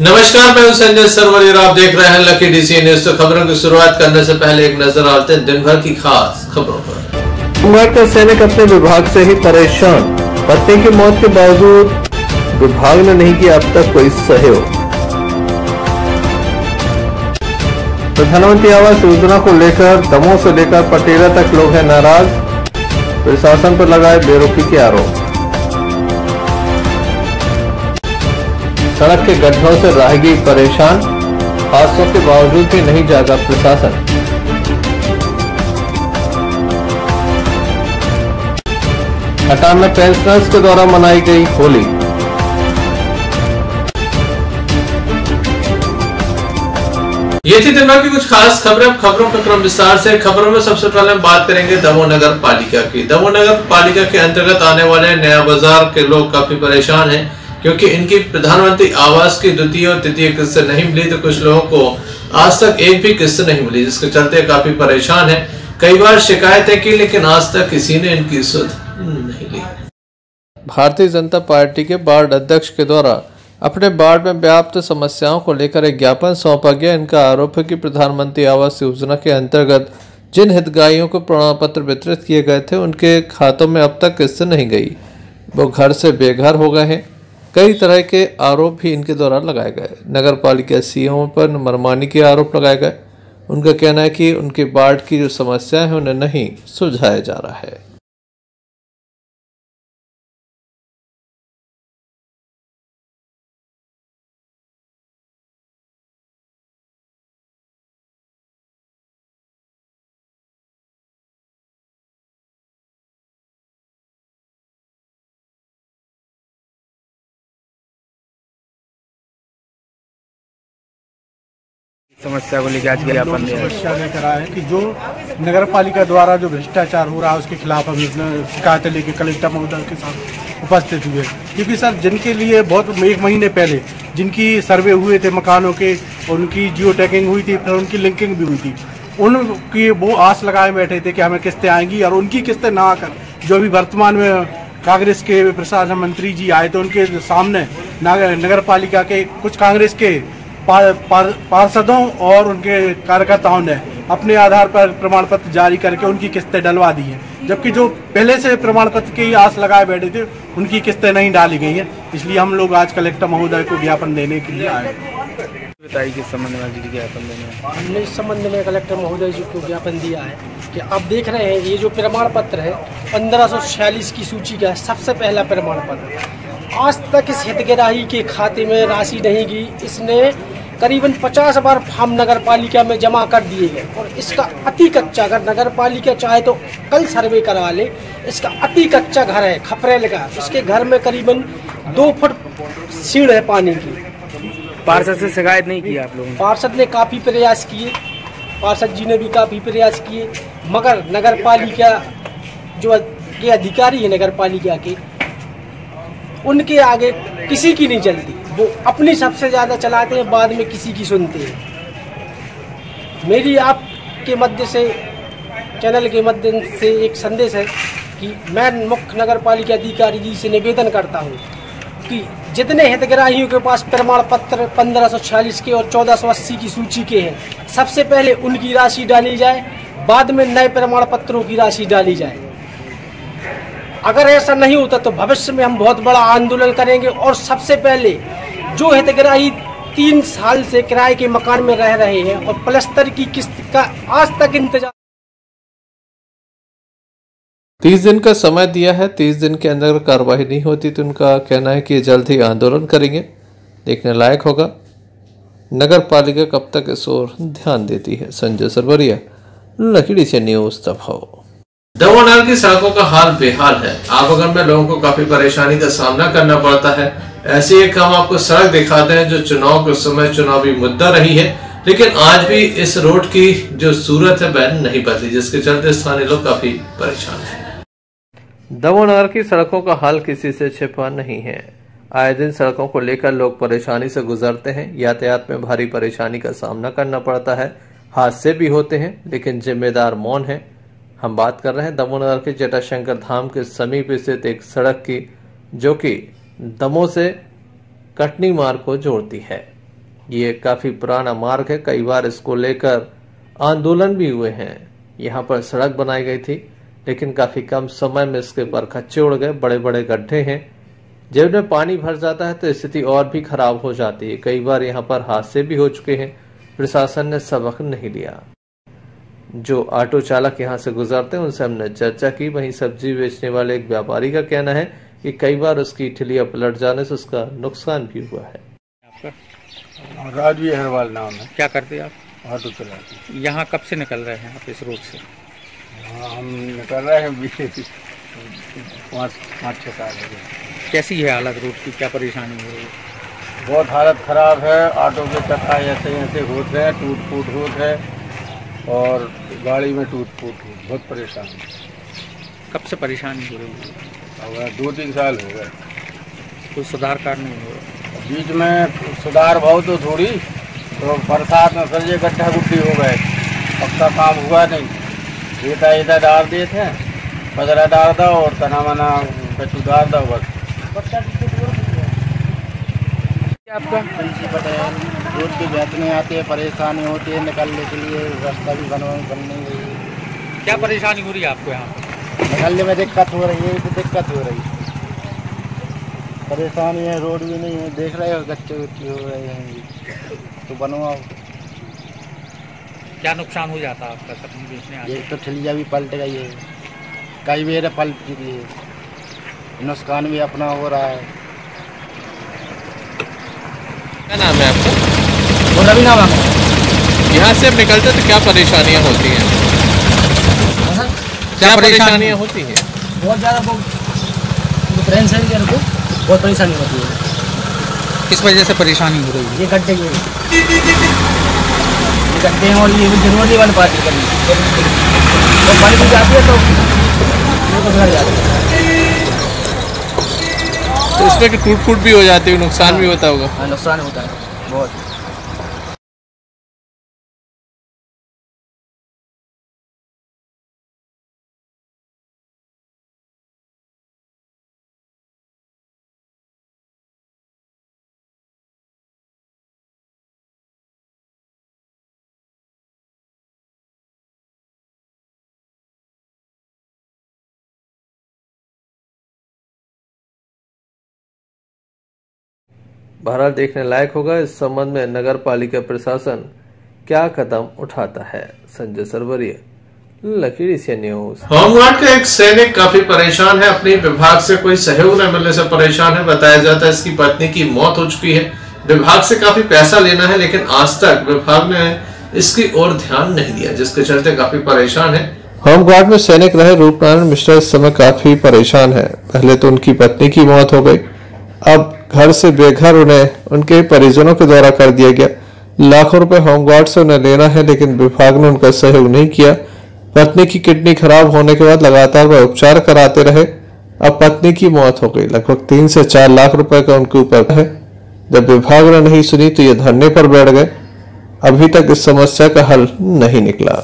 नमस्कार, मैं हूं संजय सरवरी, आप देख रहे हैं लकी डीसी न्यूज। तो खबरों की शुरुआत करने से पहले एक नजर डालते हैं दिन भर की खास खबरों पर। होमगार्ड का सैनिक अपने विभाग से ही परेशान, पत्नी की मौत के बावजूद विभाग ने नहीं किया अब तक कोई सहयोग। प्रधानमंत्री आवास योजना को लेकर दमोह से लेकर पटेला तक लोग हैं नाराज, प्रशासन पर लगाए बेरुखी के आरोप। सड़क के गड्ढों से राहगीर परेशान, हादसों के बावजूद भी नहीं जागा प्रशासन। हटान में पेंशनर्स के द्वारा मनाई गई होली। ये थी दिन भर की कुछ खास खबरें। खबरों का क्रम विस्तार से। खबरों में सबसे पहले हम बात करेंगे दमोह नगर पालिका की। दमोह नगर पालिका के अंतर्गत आने वाले नया बाजार के लोग काफी परेशान हैं, क्योंकि इनकी प्रधानमंत्री आवास की द्वितीय और तृतीय किस्त नहीं मिली, तो कुछ लोगों को आज तक एक भी किस्त नहीं मिली, जिसके चलते काफी परेशान है। कई बार शिकायतें की, लेकिन आज तक किसी ने इनकी सुध नहीं ली। भारतीय जनता पार्टी के वार्ड अध्यक्ष के द्वारा अपने वार्ड में व्याप्त समस्याओं को लेकर एक ज्ञापन सौंपा गया। इनका आरोप है कि प्रधानमंत्री आवास योजना के अंतर्गत जिन हितग्राहियों को प्रमाण पत्र वितरित किए गए थे, उनके खातों में अब तक किस्त नहीं गई, वो घर से बेघर हो गए हैं। कई तरह के आरोप भी इनके द्वारा लगाए गए। नगर पालिका सीओ पर मनमानी के आरोप लगाए गए। उनका कहना है कि उनके वार्ड की जो समस्या है उन्हें नहीं सुलझाया जा रहा है। समस्या को लेकर आज ज्ञापन समस्या लेकर आए हैं कि जो नगर पालिका द्वारा जो भ्रष्टाचार हो रहा है उसके खिलाफ हम शिकायतें लेके कलेक्टर महोदय के साथ उपस्थित हुए। क्योंकि सर जिनके लिए बहुत एक महीने पहले जिनकी सर्वे हुए थे मकानों के, उनकी जियो टैगिंग हुई थी, फिर उनकी लिंकिंग भी हुई थी, उनकी वो आस लगाए बैठे थे कि हमें किस्तें आएंगी, और उनकी किस्तें ना आकर जो अभी वर्तमान में कांग्रेस के प्रशासन मंत्री जी आए तो उनके सामने नगर पालिका के कुछ कांग्रेस के पार्षदों और उनके कार्यकर्ताओं ने अपने आधार पर प्रमाण पत्र जारी करके उनकी किस्तें डलवा दी हैं, जबकि जो पहले से प्रमाण पत्र की आस लगाए बैठे थे उनकी किस्तें नहीं डाली गई हैं। इसलिए हम लोग आज कलेक्टर महोदय को ज्ञापन देने के लिए आए। बताइए किस संबंध में ज्ञापन देने? हमने इस संबंध में कलेक्टर महोदय जी को ज्ञापन दिया है कि आप देख रहे हैं ये जो प्रमाण पत्र है 1546 की सूची का सबसे पहला प्रमाण पत्र। आज तक इस हितग्राही के खाते में राशि नहीं गई। इसने करीबन 50 बार फॉर्म नगर पालिका में जमा कर दिए गए, और इसका अति कच्चा, अगर नगर पालिका चाहे तो कल सर्वे करवा ले, इसका अति कच्चा घर है खपरेल का। इसके घर में करीबन 2 फुट सीढ़ है पानी की। पार्षद से शिकायत नहीं की आप लोगों ने? पार्षद ने काफ़ी प्रयास किए, पार्षद जी ने भी काफ़ी प्रयास किए, मगर नगर पालिका जो के अधिकारी है नगर पालिका के, उनके आगे किसी की नहीं चलती। वो अपनी सबसे ज़्यादा चलाते हैं, बाद में किसी की सुनते हैं। मेरी आपके मध्य से, चैनल के माध्यम से एक संदेश है कि मैं मुख्य नगर पालिका अधिकारी जी से निवेदन करता हूँ कि जितने हितग्राहियों के पास प्रमाण पत्र 1546 के और 1480 की सूची के हैं, सबसे पहले उनकी राशि डाली जाए, बाद में नए प्रमाण पत्रों की राशि डाली जाए। अगर ऐसा नहीं होता तो भविष्य में हम बहुत बड़ा आंदोलन करेंगे, और सबसे पहले जो हितग्राही 3 साल से किराए के मकान में रह रहे हैं और प्लस्तर की किस्त का आज तक इंतजार। 30 दिन का समय दिया है। 30 दिन के अंदर कार्रवाई नहीं होती तो उनका कहना है कि जल्द ही आंदोलन करेंगे। देखने लायक होगा नगर पालिका कब तक इस ओर ध्यान देती है। Sanjay Sarwariya, lucky DC news Damoh. Damoh नगर की सड़कों का हाल बेहाल है। आवागमन में लोगों को काफी परेशानी का सामना करना पड़ता है। ऐसी एक हम आपको सड़क दिखाते हैं जो चुनाव के समय चुनावी मुद्दा रही है, लेकिन आज भी इस रोड की जो सूरत है वह नहीं बदली, जिसके चलते स्थानीय लोग काफी परेशान हैं। दमोह नगर की सड़कों का हाल किसी से छिपा नहीं है। आए दिन सड़कों को लेकर लोग परेशानी से गुजरते हैं। यातायात में भारी परेशानी का सामना करना पड़ता है। हादसे भी होते हैं, लेकिन जिम्मेदार मौन है। हम बात कर रहे हैं दमोह नगर के जटाशंकर धाम के समीप स्थित एक सड़क की, जो कि दमोह से कटनी मार्ग को जोड़ती है। ये काफी पुराना मार्ग है, कई बार इसको लेकर आंदोलन भी हुए हैं। यहाँ पर सड़क बनाई गई थी, लेकिन काफी कम समय में इसके बरखच्चे उड़ गए, बड़े बड़े गड्ढे हैं। जब में पानी भर जाता है तो स्थिति और भी खराब हो जाती है। कई बार यहाँ पर हादसे भी हो चुके हैं। प्रशासन ने सबक नहीं लिया। जो ऑटो चालक यहाँ से गुजरते हैं उनसे हमने चर्चा की। वहीं सब्जी बेचने वाले एक व्यापारी का कहना है कि कई बार उसकी ठेलियां पलट जाने से उसका नुकसान भी हुआ है। आपका राजवी अग्रवाल नाम है। क्या करते हैं आप? ऑटो चलाते। यहाँ कब से निकल रहे हैं आप इस रोड से? हाँ, हम निकल रहे हैं 5-6 साल हो गए। कैसी है हालत रोड की, क्या परेशानी हो रही है? बहुत हालत खराब है। ऑटो के चक्का ऐसे होते हैं, टूट फूट होते हैं और गाड़ी में टूट फूट बहुत परेशान है। कब से परेशानी हो रही है? 2-3 साल हो गए। कोई सुधार कार्य नहीं हो रहा? बीच में सुधार बहुत हो थोड़ी, तो बरसात में फिर ये गड्ढा गुड्ढी हो गए, पक्का काम हुआ नहीं। रेता इधर डाल दिए थे, पदरा डाल दो और तना मना कचू डाल दो बस। आपका पंची पटेल। रोड के बेचने आते हैं, परेशानी होती है, निकलने के लिए रास्ता भी बन नहीं रही है। क्या परेशानी हो रही है आपको यहाँ? निकलने में दिक्कत हो रही है, तो दिक्कत हो रही है, परेशानी है। रोड भी नहीं है, देख रहे हो गच्चे गुच्चे हो रहे हैं, तो बनवाओ। क्या नुकसान हो जाता है आपका सब्जी बेचने आते? एक तो ठेलिया भी पलट गई है, कई बेर पलट चुकी है, नुकसान भी अपना हो रहा है। क्या नाम है आपका? वो रवि नाम है। यहाँ से निकलते तो क्या परेशानियाँ होती हैं? क्या परेशानियाँ होती हैं? बहुत ज़्यादा फ्रेंड्स है को बहुत परेशानी होती है। किस वजह से परेशानी हो रही है? ये गड्ढे हैं और ये भी जरूरी बन पाती करनी, तो बन भी जाती है तो बिगड़ जाती है। तो इसमें कि टूट फूट भी हो जाती है, नुकसान भी होता होगा। हाँ, नुकसान होता है बहुत। बहरहाल देखने लायक होगा इस संबंध में नगर पालिका प्रशासन क्या कदम उठाता है। संजय सरवरिया, लकीड़ी से न्यूज। होमगार्ड का एक सैनिक काफी परेशान है, अपने विभाग से कोई सहयोग न मिलने से परेशान है। बताया जाता है इसकी पत्नी की मौत हो चुकी है। विभाग से काफी पैसा लेना है, लेकिन आज तक विभाग ने इसकी ओर ध्यान नहीं दिया, जिसके चलते काफी परेशान है। होमगार्ड में सैनिक रहे रूपनारायण मिश्रा इस समय काफी परेशान है। पहले तो उनकी पत्नी की मौत हो गई, अब घर से बेघर उन्हें उनके परिजनों के द्वारा कर दिया गया। लाखों रुपए होमगार्ड से उन्हें लेना है, लेकिन विभाग ने उनका सहयोग नहीं किया। पत्नी की किडनी खराब होने के बाद लगातार वह उपचार कराते रहे। अब पत्नी की मौत हो गई, लगभग 3 से 4 लाख रुपए का उनके ऊपर है। जब विभाग ने नहीं सुनी तो ये धरने पर बैठ गए। अभी तक इस समस्या का हल नहीं निकला।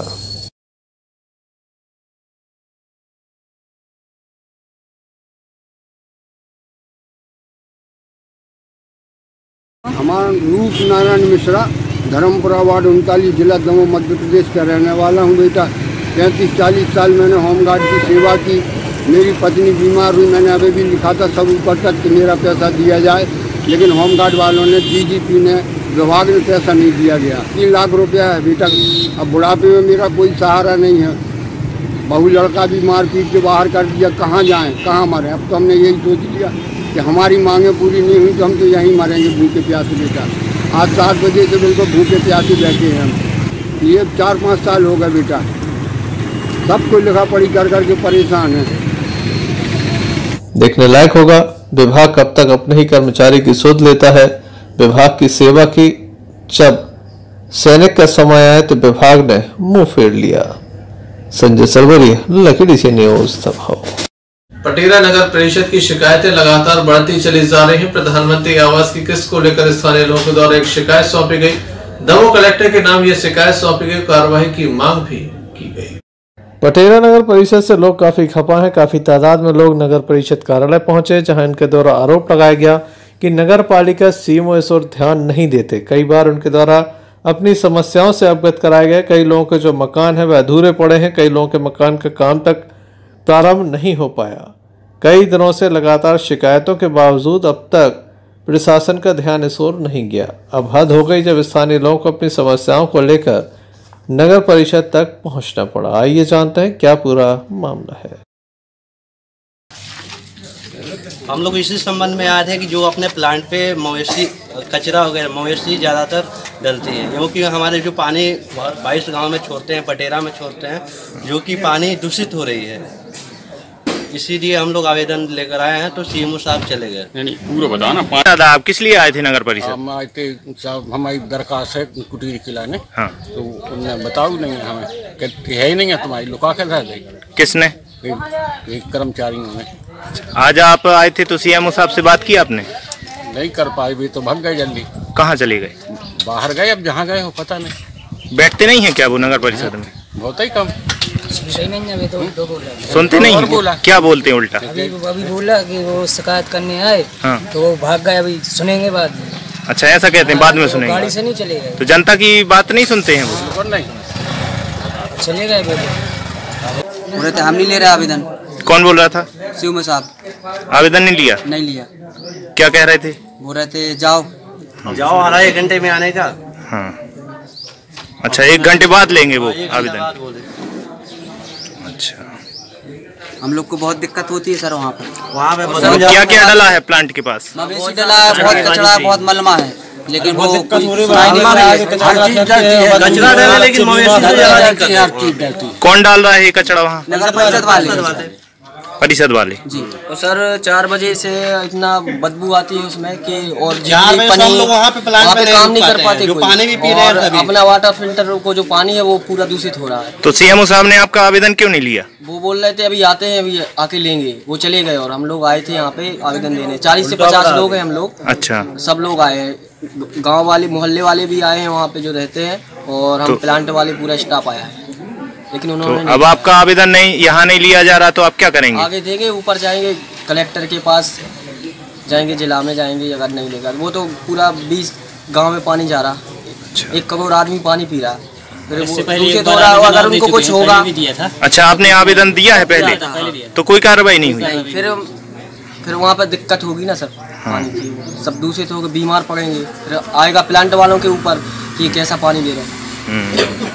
हमारा रूपनारायण मिश्रा, धर्मपुरा वार्ड 39, जिला दमोह, मध्य प्रदेश का रहने वाला हूँ। बेटा 35-40 साल मैंने होमगार्ड की सेवा की। मेरी पत्नी बीमार हुई, मैंने अभी भी लिखा था सब ऊपर तक कि मेरा पैसा दिया जाए, लेकिन होमगार्ड वालों ने, डीजीपी ने, विभाग ने पैसा नहीं दिया गया। 3 लाख रुपया है बेटा। अब बुढ़ापे में मेरा कोई सहारा नहीं है। बहू लड़का भी मार पीट के बाहर कर दिया, कहाँ जाएँ कहाँ मरें। अब तो हमने यही सोच लिया कि हमारी मांगें पूरी नहीं हुई तो हम तो यहीं मरेंगे भूखे प्यासे। बेटा आज 7 बजे से बिल्कुल भूखे प्यासे बैठे हैं हम। ये 4-5 साल हो गए बेटा। सबको लिखा पढ़ी कर करके परेशान है। देखने लायक होगा विभाग कब तक अपने ही कर्मचारी की सुध लेता है। विभाग की सेवा की जब सैनिक का समय आया तो विभाग ने मुंह फेर लिया। संजय सरवरिया, लकीड़ी से न्यूज दमोह। पटेरा नगर परिषद की शिकायतें लगातार बढ़ती चली जा रही हैं। प्रधानमंत्री आवास की किस्त को लेकर स्थानीय लोगों के द्वारा एक शिकायत सौंपी गई। दमोह कलेक्टर के नाम यह शिकायत सौंपी गई, कार्रवाई की मांग भी की गई। पटेरा नगर परिषद से लोग काफी खफा हैं। काफी तादाद में लोग नगर परिषद कार्यालय पहुंचे, जहां इनके द्वारा आरोप लगाया गया कि नगर पालिका सीएमओ इस ओर ध्यान नहीं देते। कई बार उनके द्वारा अपनी समस्याओं से अवगत कराए गए। कई लोगों के जो मकान है वह अधूरे पड़े हैं। कई लोगों के मकान का काम तक प्रारंभ नहीं हो पाया। कई दिनों से लगातार शिकायतों के बावजूद अब तक प्रशासन का ध्यान इस ओर नहीं गया। अब हद हो गई जब स्थानीय लोगों को अपनी समस्याओं को लेकर नगर परिषद तक पहुंचना पड़ा। आइए जानते हैं क्या पूरा मामला है। हम लोग इसी संबंध में आए थे कि जो अपने प्लांट पे मवेशी कचरा वगैरह मवेशी ज़्यादातर डलती हैं, क्योंकि हमारे जो पानी 22 गांव में छोड़ते हैं, पटेरा में छोड़ते हैं, जो कि पानी दूषित हो रही है। इसीलिए हम लोग आवेदन लेकर आए हैं, तो सीएमओ साहब चले गए। नहीं पूरा बताओ ना। दादा आप किस लिए आए थे नगर परिषद? हम आए थे साहब, हमारी दरखास्त है कुटीर खिलाने। हाँ। तो उन्होंने बताओ नहीं हमें, कहते है ही नहीं है तुम्हारी, लुका के रह गई। किसने? एक कर्मचारी ने। आज आप आए थे तो सीएमओ साहब से बात की आपने? नहीं कर पाए, भी तो भाग गए जल्दी। कहाँ चले गए? बाहर गए, अब जहाँ गए हो पता नहीं। बैठते नहीं है क्या वो नगर परिषद में? बहुत ही कम। सुनते नहीं है? क्या बोलते हैं उल्टा? अभी बोला कि वो शिकायत करने आए। हाँ। तो वो भाग गए, अभी सुनेंगे बाद में। अच्छा ऐसा कहते हैं, बाद में सुनेंगे। गाड़ी से नहीं चले गए। तो जनता की बात नहीं सुनते हैं वो? नहीं चले गए। बोले थे हम नहीं ले रहे आवेदन। कौन बोल रहा था? सीएमओ साहब। आवेदन नहीं लिया? नहीं लिया। क्या कह रहे थे? बोल रहे थे जाओ हमारा 1 घंटे में आने का। हाँ। अच्छा 1 घंटे बाद लेंगे वो आवेदन? अच्छा। हम लोग को बहुत दिक्कत होती है सर वहाँ पे। क्या क्या डला है प्लांट के पास? मवेशी डला है, बहुत कचरा है, बहुत मलमा है, लेकिन वो कौन डाल रहा है ये कचरा वहाँ? नगर परिषद वाले जी। तो सर 4 बजे से इतना बदबू आती है उसमें कि, और वहाँ पे काम नहीं कर पाते, पानी भी पी रहे हैं। अपना वाटर फिल्टर को जो पानी है वो पूरा दूषित हो रहा है। तो सीएमओ साहब ने आपका आवेदन क्यों नहीं लिया? वो बोल रहे थे अभी आते हैं, अभी आके लेंगे। वो चले गए और हम लोग आए थे यहाँ पे आवेदन देने। 40 से 50 लोग हैं हम लोग। अच्छा। सब लोग आए हैं, गाँव वाले मोहल्ले वाले भी आए हैं वहाँ पे जो रहते हैं, और हम प्लांट वाले पूरा स्टाफ आया है, लेकिन उन्होंने तो अब आपका आवेदन नहीं यहाँ नहीं लिया जा रहा, तो आप क्या करेंगे? आगे देंगे, ऊपर जाएंगे कलेक्टर के पास जाएंगे, जिला में जाएंगे। अगर नहीं लेगा वो तो पूरा 20 गांव में पानी जा रहा। अच्छा। 1 करोड़ आदमी पानी पी रहा, फिर दूषित हो रहा। अगर उनको कुछ होगा। अच्छा आपने आवेदन दिया है पहले? तो कोई कार्रवाई नहीं हुई? फिर वहाँ पर दिक्कत होगी ना सर। पानी की सब दूषित होकर बीमार पड़ेंगे, फिर आएगा प्लांट वालों के ऊपर कि कैसा पानी दे रहे हैं।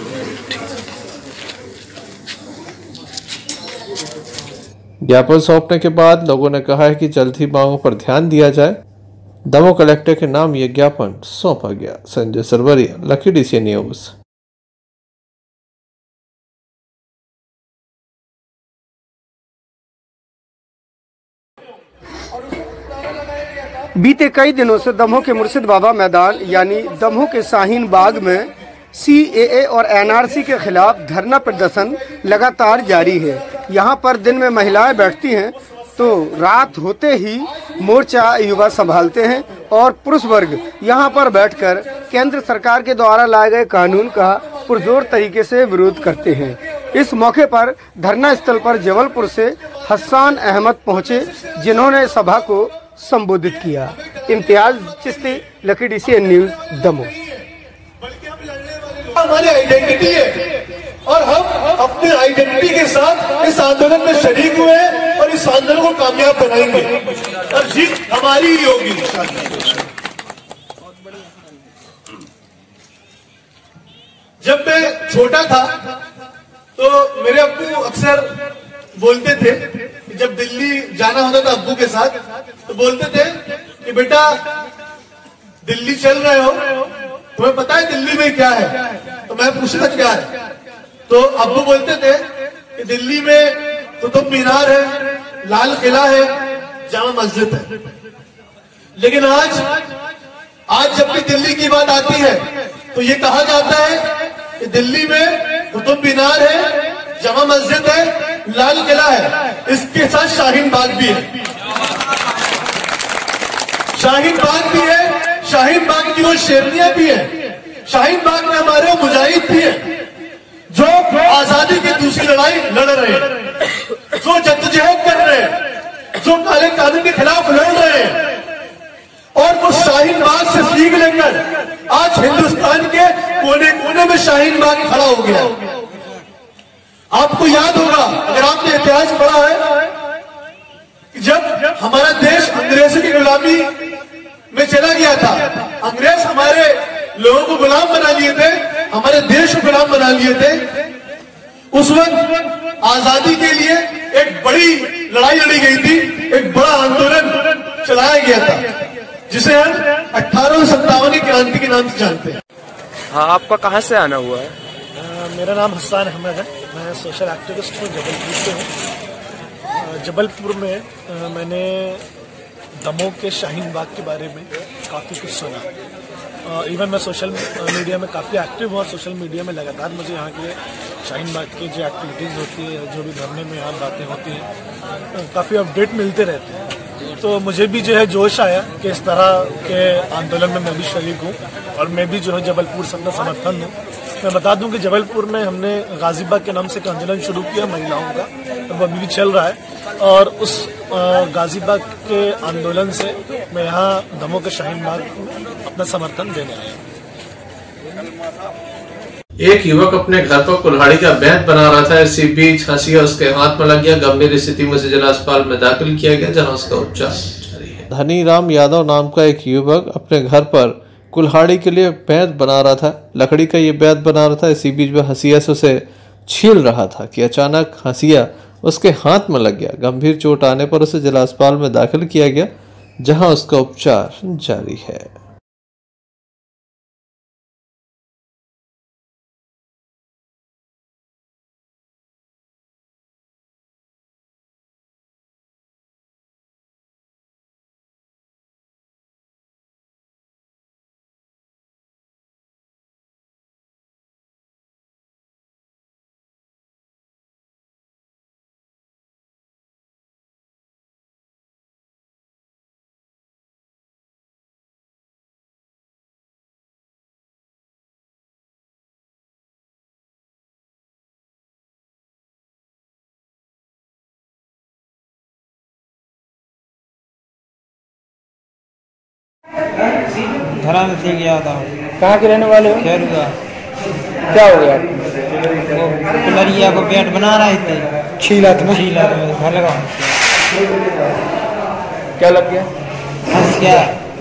ज्ञापन सौंपने के बाद लोगों ने कहा है कि जल्द ही मांगों पर ध्यान दिया जाए। दमोह कलेक्टर के नाम यह ज्ञापन सौंपा गया। Sanjay Sarwariya, lucky DC news. बीते कई दिनों से दमोह के मुर्शिद बाबा मैदान यानी दमोह के शाहीन बाग में CAA और NRC के खिलाफ धरना प्रदर्शन लगातार जारी है। यहाँ पर दिन में महिलाएं बैठती हैं तो रात होते ही मोर्चा युवा संभालते हैं, और पुरुष वर्ग यहाँ पर बैठकर केंद्र सरकार के द्वारा लाए गए कानून का पुरजोर तरीके से विरोध करते हैं। इस मौके पर धरना स्थल पर जबलपुर से हसन अहमद पहुँचे, जिन्होंने सभा को संबोधित किया। Imtiaz Chishti, lucky DC news, Damoh. हमारी आइडेंटिटी है और हम अपनी आइडेंटिटी के साथ इस आंदोलन में शरीक हुए हैं और इस आंदोलन को कामयाब बनाएंगे और जीत हमारी ही होगी। जब मैं छोटा था तो मेरे अब्बू अक्सर बोलते थे, जब दिल्ली जाना होता था अब्बू के साथ तो बोलते थे कि बेटा दिल्ली चल रहे हो, तुम्हें पता है दिल्ली में क्या है? तो मैं पूछता क्या है? तो अब्बू बोलते थे कि दिल्ली में कुतुब मीनार है, लाल किला है, जामा मस्जिद है। लेकिन आज जब भी दिल्ली की बात आती है तो ये कहा जाता है कि दिल्ली में कुतुब मीनार है, जामा मस्जिद है, लाल किला है, इसके साथ शाहीन बाग भी है। शाहीन बाग भी है, शाहीन बाग की वो शेरनियां भी है, शाहीन बाग में हमारे मुजाहिद भी है जो आजादी की दूसरी लड़ाई लड़ रहे हैं, जो जद्दोजहद कर रहे हैं, जो काले कानून के खिलाफ लड़ रहे हैं। से सीख लेकर आज हिंदुस्तान के कोने कोने में शाहीन बाग खड़ा हो गया। आपको याद होगा, अगर आपने इतिहास पढ़ा है, जब हमारा देश अंग्रेजों की गुलामी में चला गया था, अंग्रेज हमारे लोगों को गुलाम बना लिए थे, हमारे देश को गुलाम बना लिए थे। उस वक्त आजादी के लिए एक बड़ी लड़ाई लड़ी गई थी, एक बड़ा आंदोलन चलाया गया था, जिसे हम 1857 की क्रांति के नाम से जानते हैं। हाँ, आपका कहाँ से आना हुआ है? मेरा नाम हसन अहमद है, मैं सोशल एक्टिविस्ट हूँ, जबलपुर से हूँ। जबलपुर में मैंने दमोह के शाहीन बाग के बारे में काफ़ी कुछ सुना। इवन मैं सोशल मीडिया में काफ़ी एक्टिव हूँ और सोशल मीडिया में लगातार मुझे यहाँ के शाहीन बाग की जो एक्टिविटीज़ होती है, जो भी धरने में यहाँ बातें होती हैं, काफ़ी अपडेट मिलते रहते हैं। तो मुझे भी जो है जोश आया कि इस तरह के आंदोलन में मैं भी शरीक हूँ और मैं भी जो है जबलपुर से अपना समर्थन हूँ। मैं बता दूं कि जबलपुर में हमने गाजीबाग के नाम से एक आंदोलन शुरू किया महिलाओं का, तो वो अभी भी चल रहा है। और उस गाजीबाग के आंदोलन से मैं यहाँ दमोह के शाहीन बाग में अपना समर्थन देने आया। एक युवक अपने घर पर कुल्हाड़ी का बैत बना रहा था, इसी बीच हंसिया उसके हाथ में लग गया। गंभीर स्थिति में उसे जिला अस्पताल में दाखिल किया गया, जहां उसका उपचार जारी है। धनीराम यादव नाम का एक युवक अपने घर पर कुल्हाड़ी के लिए बैत बना रहा था, लकड़ी का ये बैत बना रहा था। इसी बीच में हंसिया से उसे छील रहा था कि अचानक हंसिया उसके हाथ में लग गया। गंभीर चोट आने पर उसे जिला अस्पताल में दाखिल किया गया, जहां उसका उपचार जारी है। धरा में थे गया था। कहाँ के रहने वाले हो? खेरुआ। क्या हो गया? वो कुल्हड़िया को बैट बना रहे थे, छीला था। छीला घर लगा। क्या लग गया? फंस गया।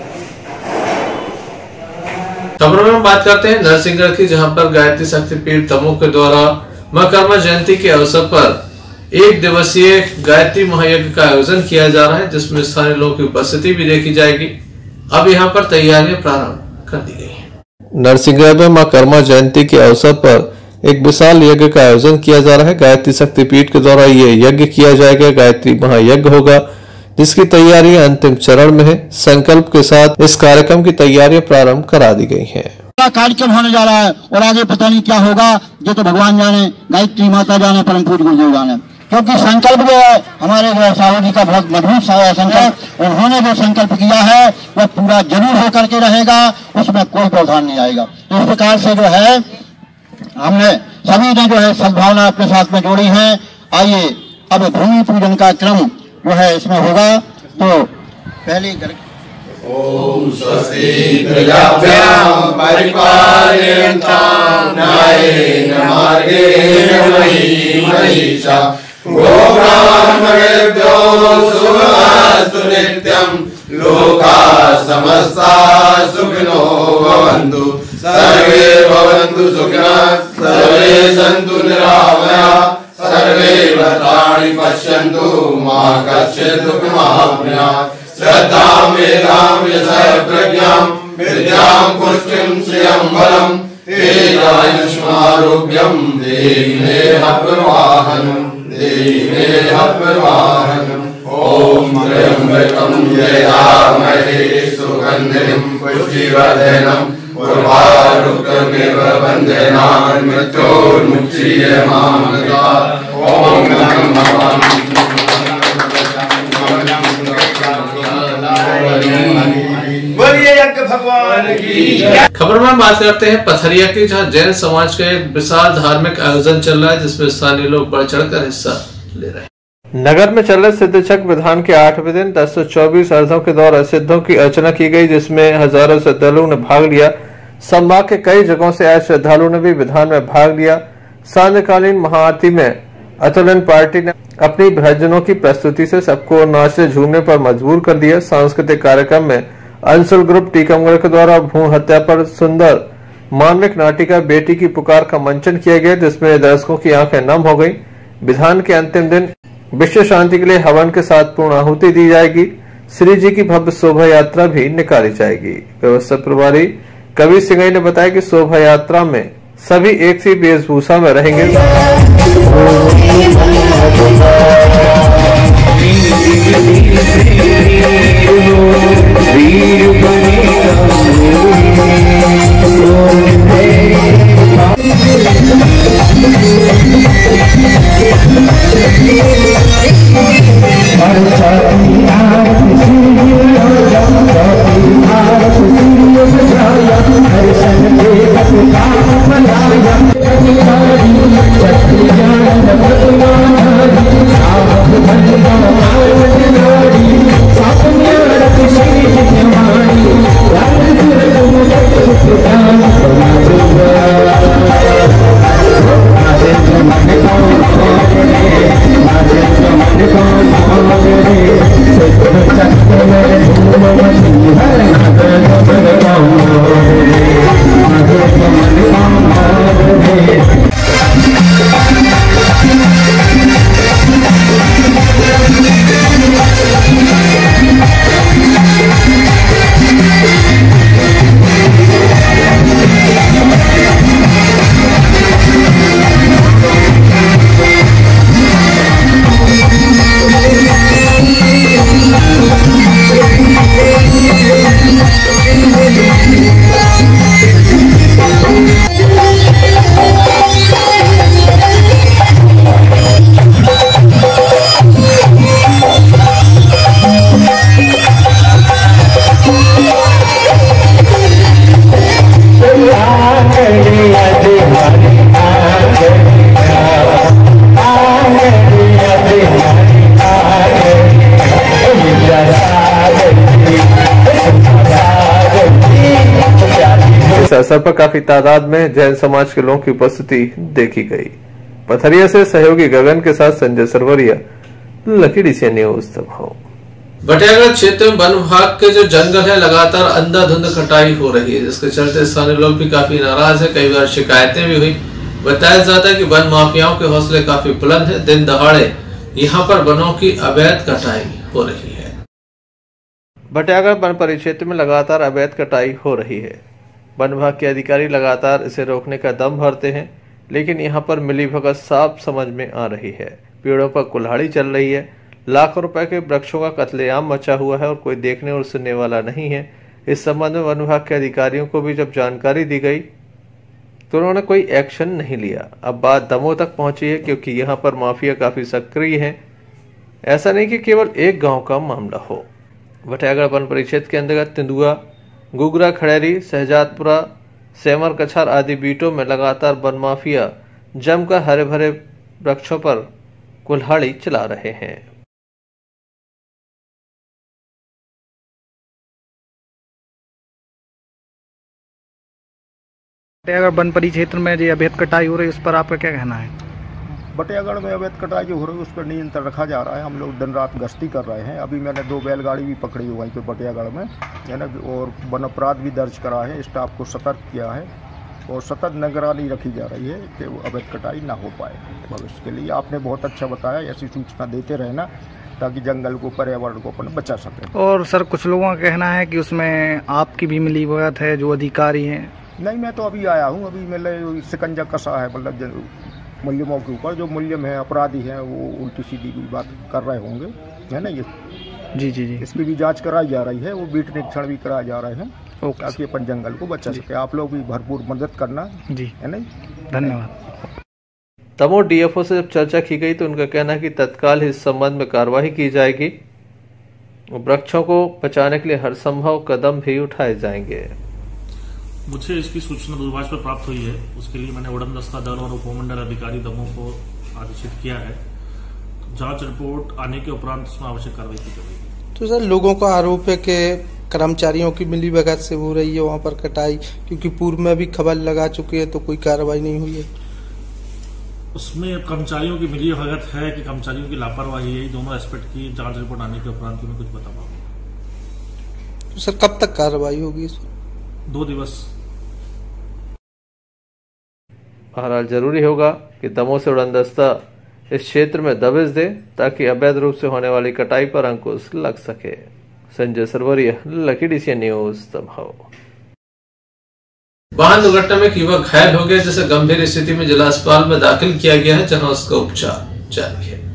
खबरों में बात करते हैं नरसिंहगढ़ की, जहां पर गायत्री शक्तिपीठ दमोह के द्वारा मां कर्मा जयंती के अवसर पर 1 दिवसीय गायत्री महायज्ञ का आयोजन किया जा रहा है, जिसमें स्थानीय लोगों की उपस्थिति भी देखी जाएगी। अब यहां पर तैयारियां प्रारंभ कर दी गई हैं। नरसिंहगढ़ में मां कर्मा जयंती के अवसर पर एक विशाल यज्ञ का आयोजन किया जा रहा है। गायत्री शक्तिपीठ के द्वारा ये यज्ञ किया जाएगा, गायत्री महायज्ञ होगा, जिसकी तैयारियां अंतिम चरण में है। संकल्प के साथ इस कार्यक्रम की तैयारियां प्रारंभ करा दी गई हैं। कार्यक्रम होने जा रहा है और आगे पता नहीं क्या होगा, ये तो भगवान जाने, गायत्री माता जाने, परम पूज्य गुरुदेव जाने। क्योंकि संकल्प जो है हमारे साहू जी का बहुत मधुर संकल्प, उन्होंने जो संकल्प किया है वह पूरा जरूर होकर के रहेगा, उसमें कोई व्यवधान नहीं आएगा। इस प्रकार से जो है हमने सभी ने जो है सद्भावना अपने साथ में जोड़ी है। आइए अब भूमि पूजन का क्रम जो है इसमें होगा। तो पहले ओम स्वस्ति प्रजाभ्यां परिपालयन्तां न्यायेन मार्गेण महीं महिषा गोब्राह्मणेभ्यो शुभमस्तु नित्यं लोकाः समस्ताः सुखिनो भवन्तु सर्वे भवन्तु सुखिनः सर्वे सन्तु निरामयाः सर्वे भद्राणि पश्यन्तु मा कश्चित् दुःखमाप्नुयात् श्रद्धां मेधां यशः प्रज्ञां विद्यां पुष्टिं श्रियं बलं तेजायुष्मारोग्यं देहि मे हविर्वाहनं देहि मे हविर्वाहनं। ॐ त्र्यम्बकं यजामहे सुगन्धिं पुष्टिवर्धनं उर्वारुकमिव बन्धनान् मृत्योर्मुक्षीयमामृतात्। ॐ नमः भगवान की। खबर में बात करते हैं पथरिया की, जहां जैन समाज का एक विशाल धार्मिक आयोजन चल रहा है, जिसमें स्थानीय लोग बढ़ चढ़कर हिस्सा ले रहे हैं। नगर में चल रहे सिद्धचक विधान के 8वें दिन 1024 अर्धों के द्वारा सिद्धों की अर्चना की गई, जिसमें हजारों श्रद्धालुओं ने भाग लिया। संभाग के कई जगहों से आए श्रद्धालुओं ने भी विधान में भाग लिया। सांध्यकालीन महाआरती में अतुलन पार्टी ने अपनी भजनों की प्रस्तुति से सबको नाचने झूमने पर मजबूर कर दिया। सांस्कृतिक कार्यक्रम में अंशुल ग्रुप टीकमगढ़ के द्वारा भ्रूण हत्या पर सुंदर मानविक नाटिका बेटी की पुकार का मंचन किया गया, जिसमें दर्शकों की आंखें नम हो गई। विधान के अंतिम दिन विश्व शांति के लिए हवन के साथ पूर्ण आहुति दी जाएगी। श्री जी की भव्य शोभा यात्रा भी निकाली जाएगी। व्यवस्था प्रभारी कवि सिंघई ने बताया कि शोभा यात्रा में सभी एक सी वेशभूषा में रहेंगे। अवसर पर काफी तादाद में जैन समाज के लोगों की उपस्थिति देखी गई। पथरिया से सहयोगी गगन के साथ संजय सरवरिया, लकीडी से न्यूज दमोह। बटियागढ़ क्षेत्र में वन विभाग के जो जंगल है लगातार अंधाधुंध कटाई हो रही है, जिसके चलते स्थानीय लोग भी काफी नाराज है। कई बार शिकायतें भी हुई। बताया जाता है कि वन माफियाओं के हौसले काफी बुलंद है। दिन दहाड़े यहाँ पर वनों की अवैध कटाई हो रही है। बटियागढ़ वन परिक्षेत्र में लगातार अवैध कटाई हो रही है। वन विभाग के अधिकारी लगातार इसे रोकने का दम भरते हैं, लेकिन यहाँ पर मिलीभगत साफ समझ में आ रही है। पेड़ों पर कुल्हाड़ी चल रही है। लाखों रुपए के वृक्षों का कत्लेआम मचा हुआ है और कोई देखने और सुनने वाला नहीं है। इस संबंध में वन विभाग के अधिकारियों को भी जब जानकारी दी गई तो उन्होंने कोई एक्शन नहीं लिया। अब बात दमोह तक पहुंची है, क्योंकि यहाँ पर माफिया काफी सक्रिय है। ऐसा नहीं कि केवल एक गांव का मामला हो। बटियागढ़ वन परिक्षेत्र के अंतर्गत तिंदुआ, गुगरा, खड़ेरी, शहजादपुरा, सेमर, कछार आदि बीटों में लगातार वन माफिया जमकर हरे भरे वृक्षों पर कुल्हाड़ी चला रहे हैं। बटियागढ़ वन परिक्षेत्र में जो अवैध कटाई हो रही है, उस पर आपका क्या कहना है? बटियागढ़ में अवैध कटाई जो हो रही है उस पर नियंत्रण रखा जा रहा है। हम लोग दिन रात गश्ती कर रहे हैं। अभी मैंने 2 बैलगाड़ी भी पकड़ी हुई पे बटियागढ़ में, है ना, और वन अपराध भी दर्ज करा है। स्टाफ को सतर्क किया है और सतत निगरानी रखी जा रही है कि अवैध कटाई ना हो पाए भविष्य के लिए। आपने बहुत अच्छा बताया, ऐसी सूचना देते रहना ताकि जंगल को, पर्यावरण को अपन बचा सकें। और सर, कुछ लोगों का कहना है कि उसमें आपकी भी मिलीभगत है, जो अधिकारी हैं। नहीं, मैं तो अभी आया हूँ। अभी मतलब शिकंजा कसा है, मतलब मुल्यमों के ऊपर। जो मुल्यम है, अपराधी हैं, वो उल्टी सीधी भी बात कर रहे होंगे, है ना। ये जी जी जी, इसकी भी जांच कराई जा रही है। वो बीट निरीक्षण भी कराए जा रहे हैं ताकि अपन जंगल को बचा सके। आप लोग भी भरपूर मदद करना जी, है ना। धन्यवाद। दमोह डीएफओ से जब चर्चा की गई तो उनका कहना है कि तत्काल इस संबंध में कार्रवाई की जाएगी। वृक्षों को बचाने के लिए हर संभव कदम भी उठाए जाएंगे। मुझे इसकी सूचना दूरभाष पर प्राप्त हुई है। उसके लिए मैंने उड़न दस्ता दल और उपमंडल अधिकारी दमोह को आदेशित किया है। जांच रिपोर्ट आने के उपरांत उसमें आवश्यक कार्रवाई की जाएगी। तो सर लोगों का आरोप है कि कर्मचारियों की मिलीभगत से हो रही है वहाँ पर कटाई, क्योंकि पूर्व में भी खबर लगा चुकी है तो कोई कार्रवाई नहीं हुई है। उसमें कर्मचारियों की मिलीभगत है कि कर्मचारियों की लापरवाही है, दोनों एस्पेक्ट की जांच रिपोर्ट आने के उपरांत मैं कुछ बता पाऊंगा। तो सर कब तक कार्रवाई होगी? 2 दिवस। बहरहाल जरूरी होगा कि दमोह से उड़नदस्ता इस क्षेत्र में दबिश दे ताकि अवैध रूप से होने वाली कटाई पर अंकुश लग सके। Sanjay Sarwariya, lucky DCN news, Damoh. वाहन दुर्घटना में एक युवक घायल हो गया, जिसे गंभीर स्थिति में जिला अस्पताल में दाखिल किया गया है, जहां उसका उपचार जारी है।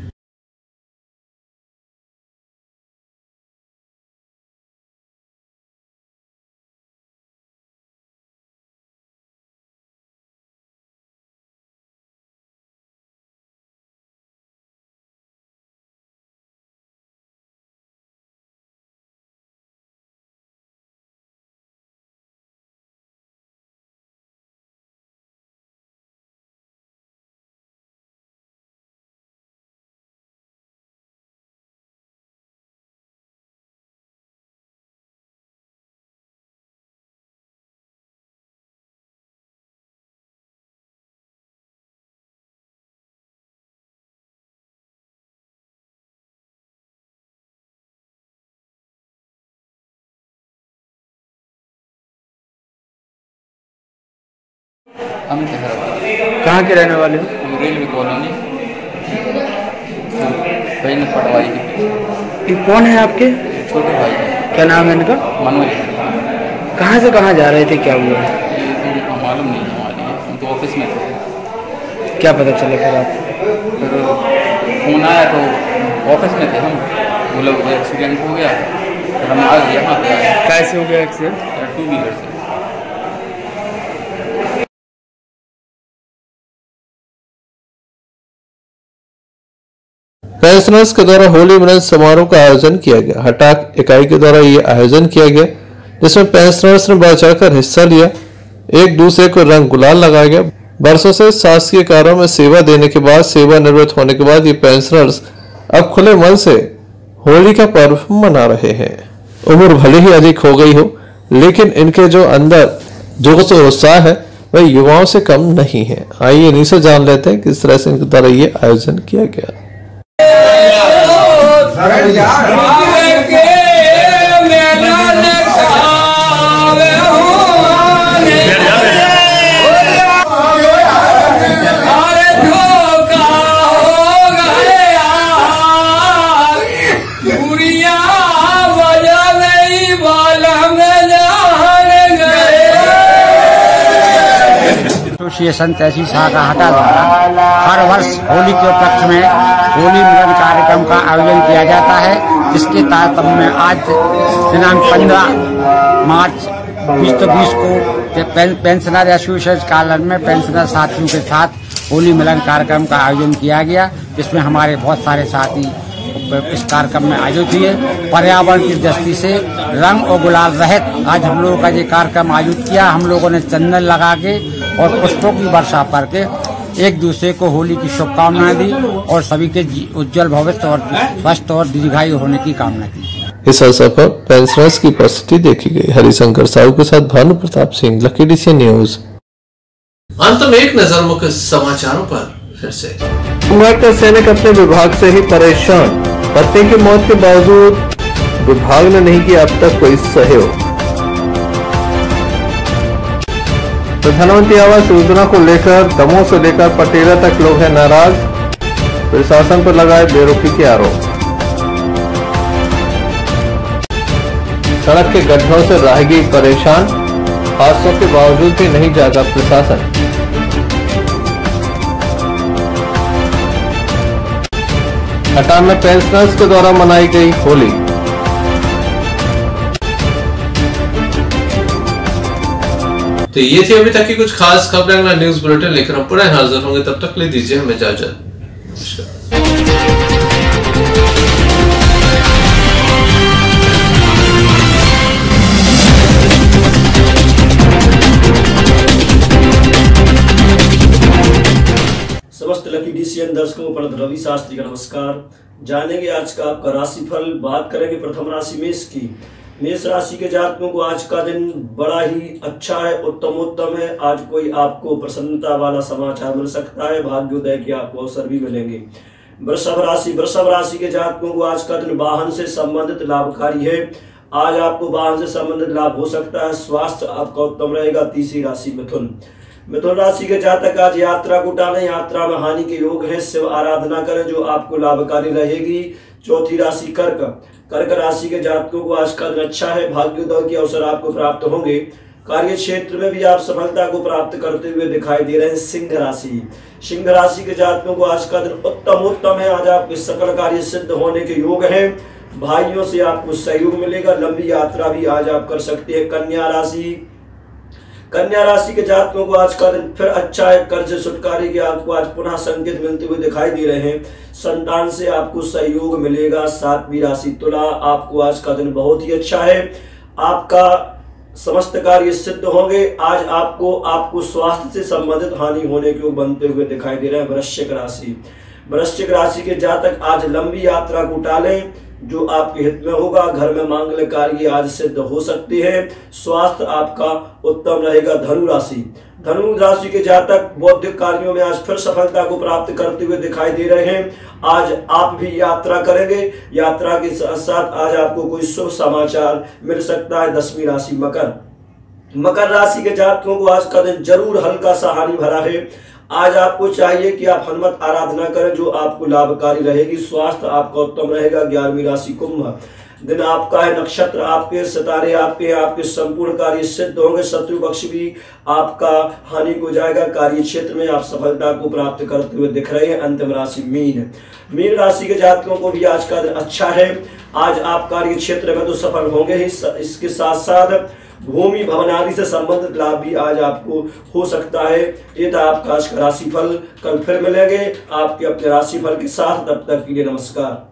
कहाँ के रहने वाले हो? रेलवे कॉलोनी पटवारी के। ये कौन है आपके? छोटे भाई। क्या नाम है इनका? मनोज। कहाँ से कहाँ जा रहे थे, क्या हुआ? मालूम नहीं हमारे, हम तो ऑफिस में थे। क्या पता चला फिर आपको? फिर फोन आया तो ऑफिस में थे हम, बोला एक्सीडेंट हो गया, फिर हम आज यहाँ पे आए। कैसे हो गया एक्सीडेंट? 2 व्हीलर से। पेंशनर्स के द्वारा होली मिलन समारोह का आयोजन किया गया। हटाक इकाई के द्वारा ये आयोजन किया गया, जिसमें पेंशनर्स ने बढ़ चढ़कर हिस्सा लिया। एक दूसरे को रंग गुलाल लगाया गया। बरसों से शासकीय कार्यों में सेवा देने के बाद, सेवानिवृत्त होने के बाद ये पेंशनर्स अब खुले मन से होली का पर्व मना रहे हैं। उम्र भले ही अधिक हो गई हो, लेकिन इनके जो अंदर जोश और उत्साह है वह युवाओं से कम नहीं है। आइए इन्हीं से जान लेते हैं किस तरह से इनके द्वारा ये आयोजन किया गया। एसोसिएशन तहसील शाखा हटा द्वारा हर वर्ष होली के उपलक्ष्य में होली मिलन कार्यक्रम का आयोजन किया जाता है, जिसके तारतम्य में आज दिनांक 15 मार्च 2020 को पेंशनर एसोसिएशन कार्यालय में पेंशनर साथियों के साथ होली मिलन कार्यक्रम का आयोजन किया गया, जिसमें हमारे बहुत सारे साथी इस कार्यक्रम में आयोजित हुए। पर्यावरण की दृष्टि से रंग और गुलाल रहित आज हम लोगों का ये कार्यक्रम आयोजित किया। हम लोगों ने चंदन लगा के और पुष्पों की वर्षा करके एक दूसरे को होली की शुभकामनाएं दी और सभी के उज्जवल भविष्य और स्वस्थ और दीर्घायु होने की कामना की। इस अवसर पर पेंशनर्स की उपस्थिति देखी गई। हरिशंकर साहू के साथ Bhanu Pratap Singh, lucky DCN news. अंत में एक नजर मुख्य समाचारों पर फिर से। होमगार्ड का सैनिक अपने विभाग से ही परेशान, पत्नी की मौत के बावजूद विभाग ने नहीं किया अब तक कोई सहयोग। प्रधानमंत्री आवास योजना को लेकर दमोह से लेकर पटेरा तक लोग हैं नाराज, प्रशासन पर लगाए बेरुखी के आरोप। सड़क के गड्ढों से राहगीर परेशान, हादसों के बावजूद भी नहीं जागा प्रशासन। हटान में पेंशनर्स के द्वारा मनाई गई होली। तो ये थी अभी तक की कुछ खास खबरें। अगला न्यूज बुलेटिन लेकर हम पुनः हाजिर होंगे, तब तक ले दीजिए हमें इजाजत। नमस्कार। समस्त लकी डीसीएन एशियन दर्शकों पर रवि शास्त्री का नमस्कार। जानेंगे आज का आपका राशिफल। बात करेंगे प्रथम राशि मेष की। मेष राशि के जातकों को आज का दिन बड़ा ही अच्छा है, उत्तमोत्तम है। आज कोई आपको प्रसन्नता वाला समाचार मिल सकता है, भाग्योदय के आपको अवसर भी मिलेंगे। वृषभ राशि के जातकों को आज का दिन वाहन से संबंधित लाभकारी है। आज आपको वाहन से संबंधित लाभ हो सकता है। स्वास्थ्य आपका उत्तम रहेगा। तीसरी राशि मिथुन राशि के जातक आज यात्रा को टालें, यात्रा में हानि के योग है। शिव आराधना करें जो आपको लाभकारी रहेगी। चौथी राशि कर्क राशि के जातकों को आज का दिन अच्छा है। भाग्योदय के अवसर आपको प्राप्त होंगे। कार्य क्षेत्र में भी आप सफलता को प्राप्त करते हुए दिखाई दे रहे हैं। सिंह राशि के जातकों को आज का दिन उत्तम है। आज आपके सकल कार्य सिद्ध होने के योग हैं। भाइयों से आपको सहयोग मिलेगा। लंबी यात्रा भी आज आप कर सकते हैं। कन्या राशि के जातकों को आज का दिन फिर अच्छा है। कर्ज छुटकारे के आपको आज पुनः संकेत मिलते हुए दिखाई दे रहे हैं। संतान से आपको सहयोग मिलेगा। सातवीं राशि तुला, आपको आज का दिन बहुत ही अच्छा है। आपका समस्त कार्य सिद्ध होंगे। आज आपको स्वास्थ्य से संबंधित हानि होने के बनते हुए दिखाई दे रहे हैं। वृश्चिक राशि के जातक आज लंबी यात्रा को टालें जो आपके हित में होगा। घर में मांगल्य कार्य आज सिद्ध हो सकते हैं। स्वास्थ्य आपका उत्तम रहेगा। धनु राशि के जातक बौद्धिक कार्यों में आज फिर सफलता को प्राप्त करते हुए दिखाई दे रहे हैं। आज आप भी यात्रा करेंगे। यात्रा के साथ साथ आज आपको कोई शुभ समाचार मिल सकता है। 10वीं राशि मकर राशि के जातकों को आज का दिन जरूर हल्का सा हानि भरा है। आज आपको चाहिए कि आप हनुमत आराधना करें जो आपको लाभकारी रहेगी। स्वास्थ्य आपका उत्तम रहेगा। 11वीं राशि कुंभ, दिन आपका है। नक्षत्र आपके, सितारे आपके संपूर्ण कार्य सिद्ध होंगे। शत्रु पक्ष भी आपका हानि को जाएगा। कार्य क्षेत्र में आप सफलता को प्राप्त करते हुए दिख रहे हैं। अंतिम राशि मीन राशि के जातकों को भी आज का दिन अच्छा है। आज आप कार्य क्षेत्र में तो सफल होंगे ही, इसके साथ साथ भूमि भवन आदि से संबंधित लाभ भी आज आपको हो सकता है। ये था आपका आज का राशिफल। कल फिर मिलेंगे आपके अपने राशिफल के साथ। तब तक के लिए नमस्कार।